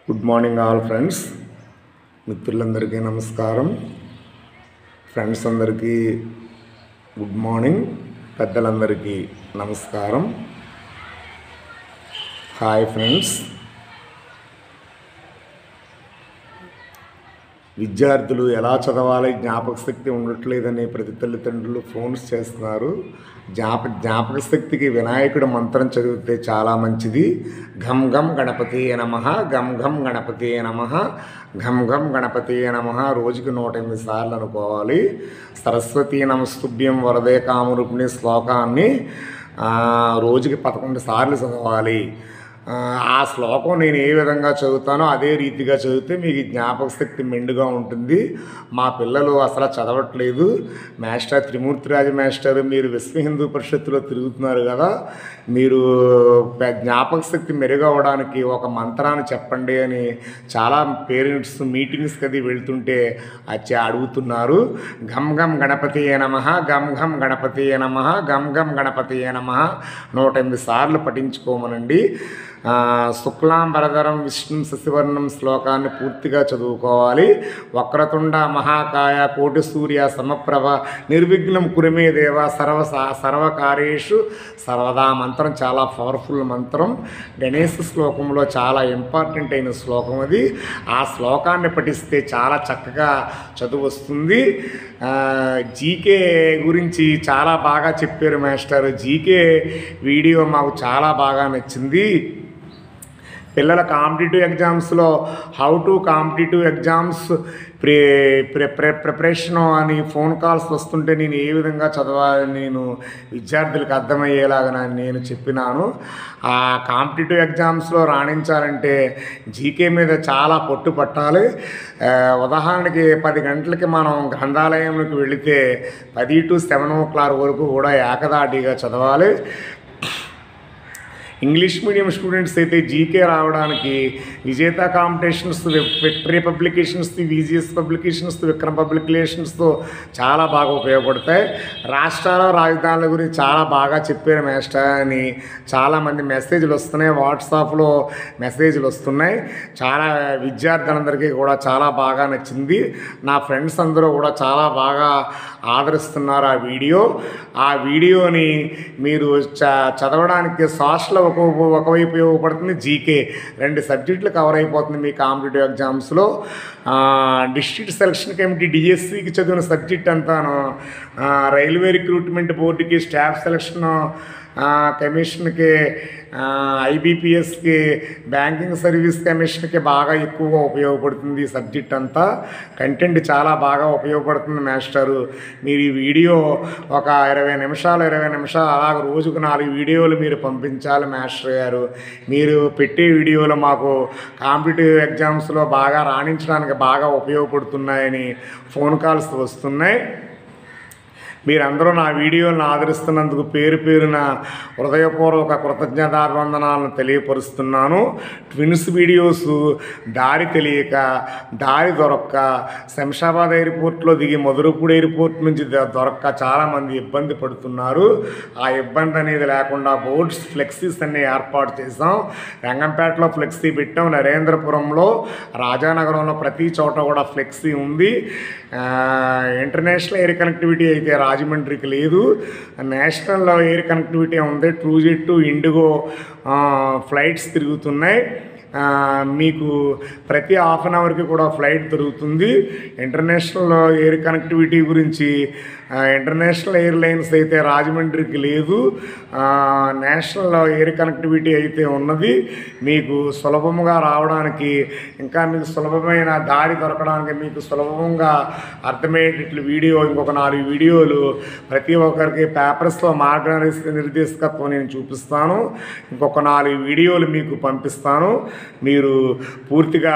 Good morning all friends. మిత్రులందరికీ నమస్కారం. Friends అందరికీ గుడ్ మార్నింగ్. పెద్దలందరికీ నమస్కారం. Hi friends. విద్యార్థులు ఎలా చదవాలి, జ్ఞాపక శక్తి ఉండట్లేదని ప్రతి తల్లిదండ్రులు ఫోన్స్ చేస్తున్నారు. జ్ఞాపక శక్తికి వినాయకుడి మంత్రం చదివితే చాలా మంచిది. ఘం ఘం గణపతి నమః, ఘం ఘం గణపతి నమః, ఘం ఘం గణపతి నమః రోజుకి 108 సార్లు అనుకోవాలి. సరస్వతీ నమస్తుభ్యం వరదే కామరూపిణి శ్లోకాన్ని రోజుకి 11 సార్లు చదవాలి. ఆ శ్లోకం నేను ఏ విధంగా చదువుతానో అదే రీతిగా చదివితే మీకు జ్ఞాపక శక్తి మెండుగా ఉంటుంది. మా పిల్లలు అసలు చదవట్లేదు. మాస్టర్ త్రిమూర్తిరాజు మాస్టర్, మీరు విశ్వ హిందూ పరిషత్తులో తిరుగుతున్నారు కదా, మీరు జ్ఞాపక శక్తి మెరుగవడానికి ఒక మంత్రాన్ని చెప్పండి అని చాలా పేరెంట్స్ మీటింగ్స్కి అది వెళ్తుంటే అడుగుతున్నారు. ఘం ఘం గణపతి నమః, ఘం ఘం గణపతి నమః, ఘం ఘం గణపతి నమః 108 సార్లు పఠించుకోమనండి. శుక్లాంబరధరం విష్ణు శశివర్ణం శ్లోకాన్ని పూర్తిగా చదువుకోవాలి. వక్రతుండ మహాకాయ కోటి సూర్య సమప్రభ నిర్విఘ్నం కురుమే దేవ సర్వకార్యేషు సర్వదా మంత్రం చాలా పవర్ఫుల్ మంత్రం. గణేశ శ్లోకంలో చాలా ఇంపార్టెంట్ అయిన శ్లోకం అది. ఆ శ్లోకాన్ని పఠిస్తే చాలా చక్కగా చదువు వస్తుంది. జీకే గురించి చాలా బాగా చెప్పారు మాస్టర్. జీకే వీడియో మాకు చాలా బాగా నచ్చింది. పిల్లల కాంపిటేటివ్ ఎగ్జామ్స్లో how to competitive exams preparation అని ఫోన్ కాల్స్ వస్తుంటే నేను ఏ విధంగా చదవాలని నేను విద్యార్థులకు అర్థమయ్యేలాగా నేను చెప్పినాను. ఆ కాంపిటేటివ్ ఎగ్జామ్స్లో రాణించాలంటే జీకే మీద చాలా పట్టు పట్టాలి. ఉదాహరణకి 10 గంటలకి మనం గ్రంథాలయంలోకి వెళితే 10 to 7 o'clock వరకు కూడా ఏకదాటిగా చదవాలి. ఇంగ్లీష్ మీడియం స్టూడెంట్స్ అయితే జీకే రావడానికి Vijetha competitions, victory publications, VGS publications, Vikram పబ్లికేషన్స్తో చాలా బాగా ఉపయోగపడతాయి. రాష్ట్రాల రాజధానుల గురించి చాలా బాగా చెప్పారు మాస్టర్ అని చాలామంది మెసేజ్లు వస్తున్నాయి. వాట్సాప్లో మెసేజ్లు వస్తున్నాయి. చాలా విద్యార్థులందరికీ కూడా చాలా బాగా నచ్చింది. నా ఫ్రెండ్స్ అందరూ కూడా చాలా బాగా ఆదరిస్తున్నారు ఆ వీడియో. ఆ వీడియోని మీరు చదవడానికి సోషల్ ఒకవైపు ఉపయోగపడుతుంది, జీకే 2 సబ్జెక్టులు కవర్ అయిపోతుంది మీ కాంపిటేటివ్ ఎగ్జామ్స్లో. డిస్ట్రిక్ట్ సెలక్షన్ కమిటీ డిఎస్సికి చదివిన సబ్జెక్ట్ అంతాను రైల్వే రిక్రూట్మెంట్ బోర్డుకి, స్టాఫ్ సెలక్షన్ కమిషన్కి, ఐబీపీఎస్కి, బ్యాంకింగ్ సర్వీస్ కమిషన్కి బాగా ఎక్కువగా ఉపయోగపడుతుంది ఈ సబ్జెక్ట్ అంతా. కంటెంట్ చాలా బాగా ఉపయోగపడుతుంది మాస్టరు. మీరు ఈ వీడియో ఒక 20 నిమిషాలు అలాగ రోజుకు 4 వీడియోలు మీరు పంపించాలి మాస్టర్ గారు. మీరు పెట్టే వీడియోలు మాకు కాంపిటేటివ్ ఎగ్జామ్స్లో బాగా రాణించడానికి బాగా ఉపయోగపడుతున్నాయని ఫోన్ కాల్స్ వస్తున్నాయి. మీరందరూ నా వీడియోలను ఆదరిస్తున్నందుకు పేరు పేరున హృదయపూర్వక కృతజ్ఞతాభివందనాలను తెలియపరుస్తున్నాను. ట్విన్స్ వీడియోస్ దారి తెలియక, దారి దొరక్క, శంషాబాద్ ఎయిర్పోర్ట్లో దిగి మధురపూడి ఎయిర్పోర్ట్ నుంచి దొరక్క చాలామంది ఇబ్బంది పడుతున్నారు. ఆ ఇబ్బంది అనేది లేకుండా బోర్డ్స్ ఫ్లెక్సీస్ అన్నీ ఏర్పాటు చేసాం. రంగంపేటలో ఫ్లెక్సీ పెట్టాం, నరేంద్రపురంలో, రాజానగరంలో ప్రతి చోట కూడా ఫ్లెక్సీ ఉంది. ఇంటర్నేషనల్ ఎయిర్ కనెక్టివిటీ అయితే రాజమండ్రికి లేదు. నేషనల్ ఎయిర్ కనెక్టివిటీ ఉంది. ట్రూజెట్, ఇండిగో ఫ్లైట్స్ తిరుగుతున్నాయి. మీకు ప్రతి హాఫ్ అన్ అవర్కి కూడా ఫ్లైట్ దొరుకుతుంది. ఇంటర్నేషనల్ ఎయిర్ కనెక్టివిటీ గురించి ఇంటర్నేషనల్ ఎయిర్లైన్స్ అయితే రాజమండ్రికి లేదు. నేషనల్ ఎయిర్ కనెక్టివిటీ అయితే ఉన్నది. మీకు సులభంగా రావడానికి, ఇంకా మీకు సులభమైన దారి దొరకడానికి, మీకు సులభంగా అర్థమయ్యేటట్లు వీడియో ఇంకొక 4 వీడియోలు ప్రతి ఒక్కరికి పేపర్స్లో మార్గనిర్దేశకత్వం నేను చూపిస్తాను. ఇంకొక 4 వీడియోలు మీకు పంపిస్తాను. మీరు పూర్తిగా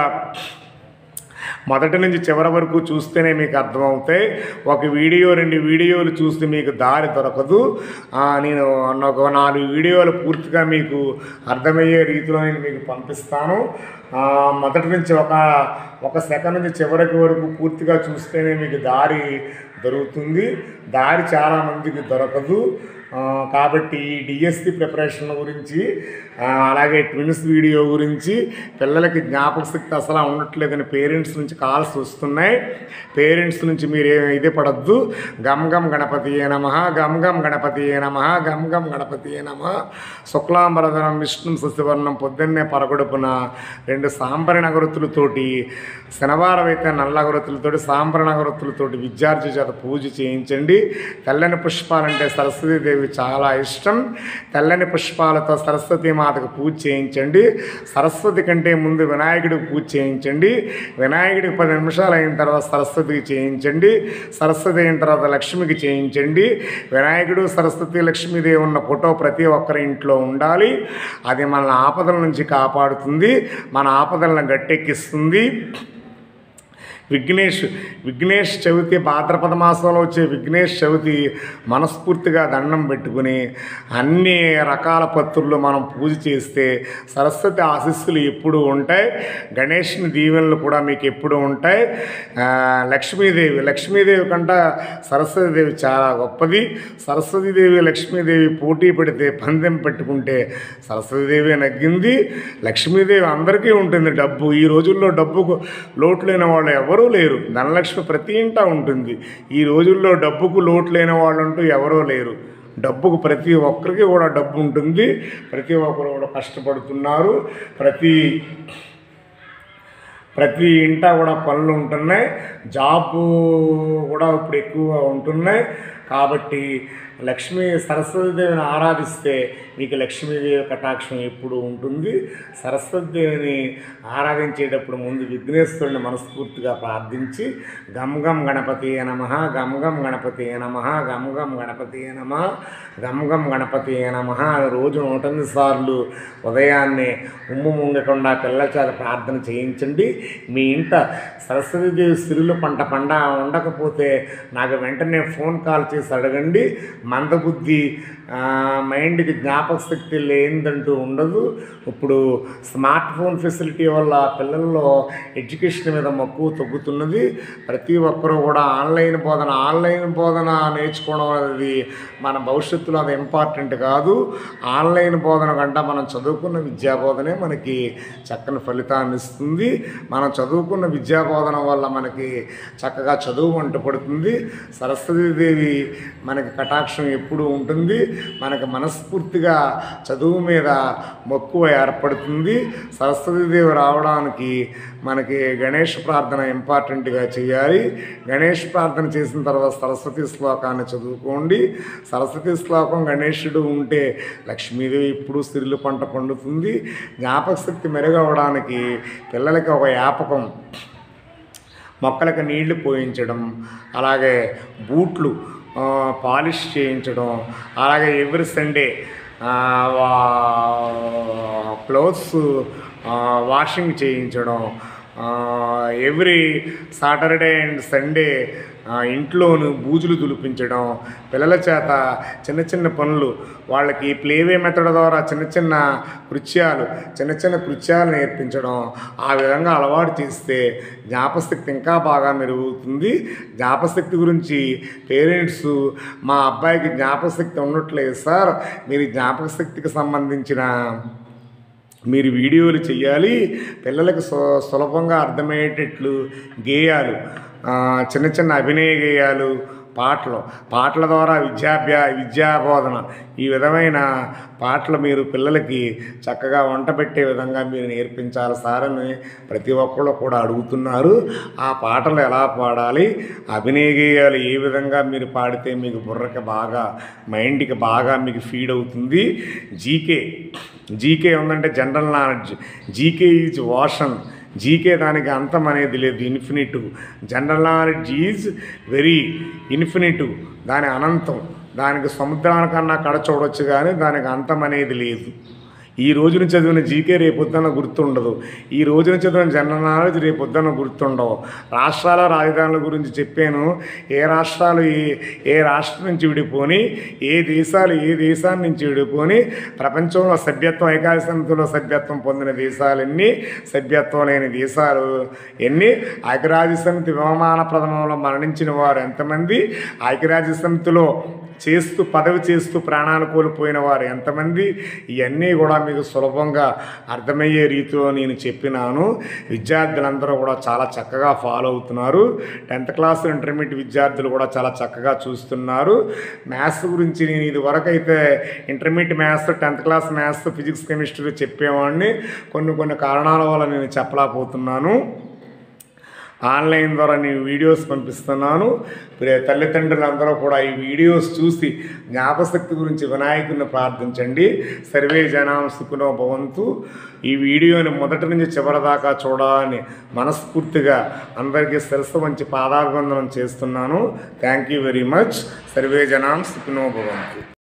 మొదటి నుంచి చివరి వరకు చూస్తేనే మీకు అర్థమవుతాయి. ఒక వీడియో 2 వీడియోలు చూస్తే మీకు దారి దొరకదు. నేను ఒక 4 వీడియోలు పూర్తిగా మీకు అర్థమయ్యే రీతిలో నేను మీకు పంపిస్తాను. మొదటి నుంచి ఒక సెకండ్ నుంచి చివరికి వరకు పూర్తిగా చూస్తేనే మీకు దారి దొరుకుతుంది. దారి చాలామందికి దొరకదు. కాబట్టి డిఎస్సి ప్రిపరేషన్ గురించి అలాగే ట్విన్స్ వీడియో గురించి పిల్లలకి జ్ఞాపక శక్తి అసలు ఉండట్లేదని పేరెంట్స్ నుంచి కాల్స్ వస్తున్నాయి. పేరెంట్స్ నుంచి మీరు ఇదే పడద్దు. గమ్ గమ్ గణపతియే నమః, గమ్ గమ్ గణపతియే నమః, గమ్ గమ్ గణపతియే నమః. శుక్లాంబరధరం విష్ణుం శశివర్ణం. పొద్దున్నే పరగడుపున 2 సాంబ్రాణి అగరొత్తులతోటి, శనివారం అయితే నల్ల అగరొత్తులతోటి, సాంబ్రాణి అగరొత్తులతోటి విద్యార్థి చేత పూజ చేయించండి. తెల్లని పుష్పాలంటే సరస్వతీదేవి చాలా ఇష్టం. తెల్లని పుష్పాలతో సరస్వతీ మాతకు పూజ చేయించండి. సరస్వతి కంటే ముందు వినాయకుడికి పూజ చేయించండి. వినాయకుడికి 10 నిమిషాలు అయిన తర్వాత సరస్వతికి చేయించండి. సరస్వతి అయిన తర్వాత లక్ష్మికి చేయించండి. వినాయకుడు, సరస్వతి, లక్ష్మీదేవి ఉన్న ఫోటో ప్రతి ఒక్కరి ఇంట్లో ఉండాలి. అది మన ఆపదల నుంచి కాపాడుతుంది, మన ఆపదలను గట్టెక్కిస్తుంది. విఘ్నేష్ చవితి, భాద్రపద మాసంలో వచ్చే విఘ్నేష్ చవితి మనస్ఫూర్తిగా దండం పెట్టుకుని అన్ని రకాల పత్రులు మనం పూజ చేస్తే సరస్వతి ఆశీస్సులు ఎప్పుడు ఉంటాయి. గణేష్ని దీవెనలు కూడా మీకు ఎప్పుడు ఉంటాయి. లక్ష్మీదేవి కంట సరస్వతీదేవి చాలా గొప్పది. సరస్వతీదేవి లక్ష్మీదేవి పోటీ పెడితే పందెం పెట్టుకుంటే సరస్వతీదేవి నగ్గింది. లక్ష్మీదేవి అందరికీ ఉంటుంది డబ్బు. ఈ రోజుల్లో డబ్బుకు లోటు లేని వాళ్ళు ఎవరు లేరు. ధనలక్ష్మి ప్రతి ఇంటా ఉంటుంది. ఈ రోజుల్లో డబ్బుకు లోటు లేని వాళ్ళు అంటూ ఎవరూ లేరు. డబ్బుకు ప్రతి ఒక్కరికి కూడా డబ్బు ఉంటుంది. ప్రతి ఒక్కరు కూడా కష్టపడుతున్నారు. ప్రతి ఇంటా కూడా పనులు ఉంటున్నాయి. జాబు కూడా ఇప్పుడు ఎక్కువగా ఉంటున్నాయి. కాబట్టి సరస్వతీదేవిని ఆరాధిస్తే మీకు లక్ష్మీదేవి కటాక్షం ఎప్పుడు ఉంటుంది. సరస్వతీదేవిని ఆరాధించేటప్పుడు ముందు విఘ్నేశ్వరుని మనస్ఫూర్తిగా ప్రార్థించి గమ్ గమ్ గణపతియే నమః, గమ్ గమ్ గణపతియే నమః, గమ్ గమ్ గణపతియే నమః, గమ్ గమ్ గణపతియే నమః అని రోజు 108 సార్లు ఉదయాన్నే ఉమ్ము ముంగకుండా పిల్లల చేత ప్రార్థన చేయించండి. మీ ఇంట సరస్వతీదేవి సిరులు పంట ఉండకపోతే నాకు వెంటనే ఫోన్ కాల్ చేసి అడగండి. మందబుద్ధి, మైండ్కి జ్ఞాపక శక్తి లేనిదంటూ ఉండదు. ఇప్పుడు స్మార్ట్ ఫోన్ ఫెసిలిటీ వల్ల పిల్లల్లో ఎడ్యుకేషన్ మీద మక్కువ తగ్గుతున్నది. ప్రతి ఒక్కరూ కూడా ఆన్లైన్ బోధన నేర్చుకోవడం అనేది మన భవిష్యత్తులో అది ఇంపార్టెంట్ కాదు. ఆన్లైన్ బోధన కంటే మనం చదువుకున్న విద్యాబోధనే మనకి చక్కని ఫలితాన్ని ఇస్తుంది. మనం చదువుకున్న విద్యాబోధన వల్ల మనకి చక్కగా చదువు వంట పడుతుంది. సరస్వతీదేవి మనకి కటాక్షం ఎప్పుడు ఉంటుంది. మనకి మనస్ఫూర్తిగా చదువు మీద మక్కువ ఏర్పడుతుంది. సరస్వతీదేవి రావడానికి మనకి గణేష్ ప్రార్థన ఇంపార్టెంట్గా చేయాలి. గణేష్ ప్రార్థన చేసిన తర్వాత సరస్వతి శ్లోకాన్ని చదువుకోండి. సరస్వతి శ్లోకం గణేశుడు ఉంటే లక్ష్మీదేవి ఇప్పుడు సిరులు పంట పండుతుంది. జ్ఞాపక శక్తి మెరుగవడానికి పిల్లలకి ఒక వ్యాపకం, మొక్కలకు నీళ్లు పోయించడం, అలాగే బూట్లు పాలిష్ చేయించడం, అలాగే ఎవ్రీ సండే క్లోత్స్ వాషింగ్ చేయించడం, ఎవ్రీ సాటర్డే అండ్ సండే ఇంట్లోను బూజులు దులిపించడం, పిల్లల చేత చిన్న పనులు వాళ్ళకి ప్లేవే మెథడ్ ద్వారా చిన్న కృత్యాలు నేర్పించడం, ఆ విధంగా అలవాటు చేస్తే జ్ఞాపశక్తి ఇంకా బాగా మెరుగుతుంది. జ్ఞాపశక్తి గురించి పేరెంట్స్ మా అబ్బాయికి జ్ఞాపశక్తి ఉండట్లేదు సార్, మీరు జ్ఞాపకశక్తికి సంబంధించిన మీరు వీడియోలు చేయాలి, పిల్లలకు సులభంగా అర్థమయ్యేటట్లు గేయాలు, చిన్న అభినయ గేయాలు, పాటల ద్వారా విద్యాబోధన, ఈ విధమైన పాటలు మీరు పిల్లలకి చక్కగా వంట పెట్టే విధంగా మీరు నేర్పించాలి సార్ అని ప్రతి ఒక్కళ్ళు కూడా అడుగుతున్నారు. ఆ పాటలు ఎలా పాడాలి, అభినయ గేయాలు ఏ విధంగా మీరు పాడితే మీకు బుర్రకి బాగా, మైండ్కి బాగా మీకు ఫీడ్ అవుతుంది. జీకే ఉందంటే general knowledge, GK is ocean, GK దానికి అంతం అనేది లేదు, infinitive. General knowledge is very infinitive, దాని అనంతం. దానికి సముద్రానికన్నా కడ చూడవచ్చు కానీ దానికి అంతం అనేది లేదు. ఈ రోజున చదివిన జీకే రేపొద్దున గుర్తుండదు, ఈ రోజున చదివిన జనరల్ నాలెడ్జ్ రేపొద్దున గుర్తుండవు. రాష్ట్రాల రాజధానుల గురించి చెప్పాను. ఏ రాష్ట్రాలు ఏ రాష్ట్రం నుంచి విడిపోని, ఏ దేశాలు ఏ దేశాన్ని నుంచి విడిపోని, ప్రపంచంలో సభ్యత్వం ఐక్యరాజ్యసమితిలో సభ్యత్వం పొందిన దేశాలన్నీ, సభ్యత్వం లేని దేశాలు ఎన్ని, ఐక్యరాజ్యసమితి విమాన ప్రథమంలో మరణించిన వారు ఎంతమంది, ఐక్యరాజ్యసమితిలో పదవి చేస్తూ ప్రాణాలు కోల్పోయిన వారు ఎంతమంది, ఇవన్నీ కూడా మీకు సులభంగా అర్థమయ్యే రీతిలో నేను చెప్పినాను. విద్యార్థులందరూ కూడా చాలా చక్కగా ఫాలో అవుతున్నారు. 10th క్లాస్ ఇంటర్మీడియట్ విద్యార్థులు కూడా చాలా చక్కగా చూస్తున్నారు. మ్యాథ్స్ గురించి నేను ఇది వరకు అయితే intermediate maths, 10th class maths, physics, chemistry చెప్పేవాడిని. కొన్ని కారణాల వల్ల నేను చెప్పలేకపోతున్నాను. ఆన్లైన్ ద్వారా నేను వీడియోస్ పంపిస్తున్నాను. తల్లిదండ్రులందరూ కూడా ఈ వీడియోస్ చూసి జ్ఞాపశక్తి గురించి వినాయకుడిని ప్రార్థించండి. సర్వే జనాం సుఖినో భవంతు. ఈ వీడియోని మొదటి నుంచి చివరి దాకా చూడాలని మనస్ఫూర్తిగా అందరికీ శిరస్సు వంచి పాదాభివందనం చేస్తున్నాను. Thank you very much. సర్వే జనాం సుఖినో భవంతు.